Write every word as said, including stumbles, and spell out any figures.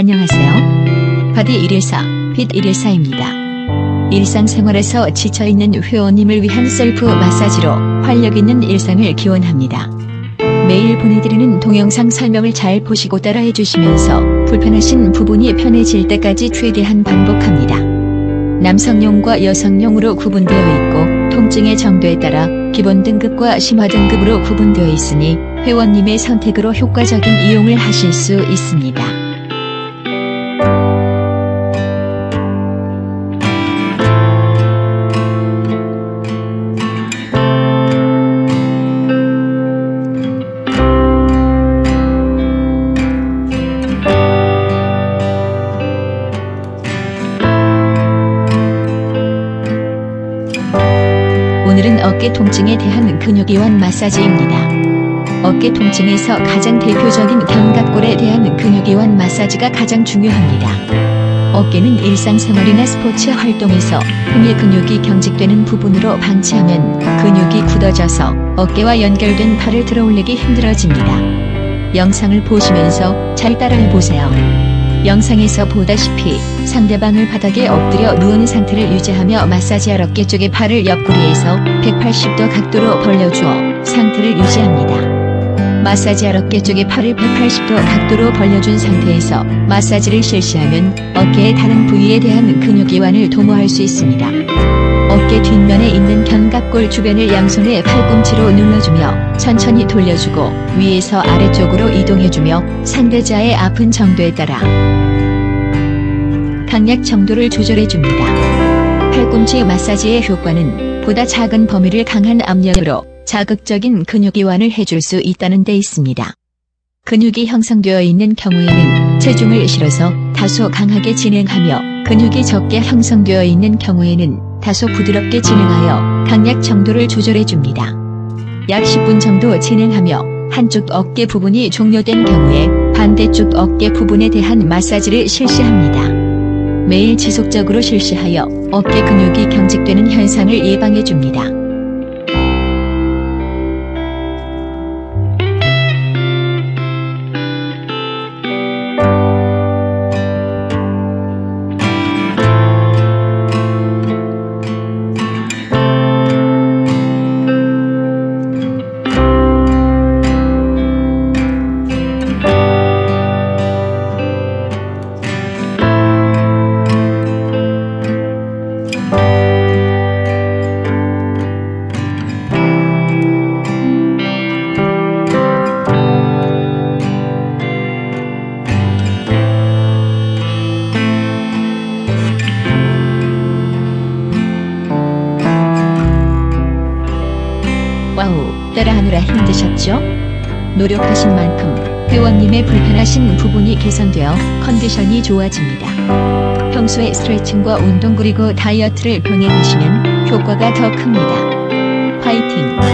안녕하세요. 바디 일일사, 핏 일일사입니다. 일상생활에서 지쳐있는 회원님을 위한 셀프 마사지로 활력있는 일상을 기원합니다. 매일 보내드리는 동영상 설명을 잘 보시고 따라해주시면서 불편하신 부분이 편해질 때까지 최대한 반복합니다. 남성용과 여성용으로 구분되어 있고 통증의 정도에 따라 기본 등급과 심화 등급으로 구분되어 있으니 회원님의 선택으로 효과적인 이용을 하실 수 있습니다. 오늘은 어깨 통증에 대한 근육이완 마사지입니다. 어깨 통증에서 가장 대표적인 견갑골에 대한 근육이완 마사지가 가장 중요합니다. 어깨는 일상생활이나 스포츠 활동에서 등의 근육이 경직되는 부분으로 방치하면 근육이 굳어져서 어깨와 연결된 팔을 들어올리기 힘들어집니다. 영상을 보시면서 잘 따라해보세요. 영상에서 보다시피 상대방을 바닥에 엎드려 누운 상태를 유지하며 마사지할 어깨 쪽의 팔을 옆구리에서 백팔십 도 각도로 벌려주어 상태를 유지합니다. 마사지할 어깨 쪽의 팔을 백팔십 도 각도로 벌려준 상태에서 마사지를 실시하면 어깨의 다른 부위에 대한 근육이완을 도모할 수 있습니다. 어깨 뒷면에 있는 견갑골 주변을 양손의 팔꿈치로 눌러주며 천천히 돌려주고 위에서 아래쪽으로 이동해주며 상대자의 아픈 정도에 따라 강약 정도를 조절해줍니다. 팔꿈치 마사지의 효과는 보다 작은 범위를 강한 압력으로 자극적인 근육이완을 해줄 수 있다는 데 있습니다. 근육이 형성되어 있는 경우에는 체중을 실어서 다소 강하게 진행하며 근육이 적게 형성되어 있는 경우에는 다소 부드럽게 진행하여 강약 정도를 조절해줍니다. 약 십 분 정도 진행하며 한쪽 어깨 부분이 종료된 경우에 반대쪽 어깨 부분에 대한 마사지를 실시합니다. 매일 지속적으로 실시하여 어깨 근육이 경직되는 현상을 예방해줍니다. 와우, 따라하느라 힘드셨죠? 노력하신 만큼 회원님의 불편하신 부분이 개선되어 컨디션이 좋아집니다. 평소에 스트레칭과 운동 그리고 다이어트를 병행하시면 효과가 더 큽니다. 파이팅!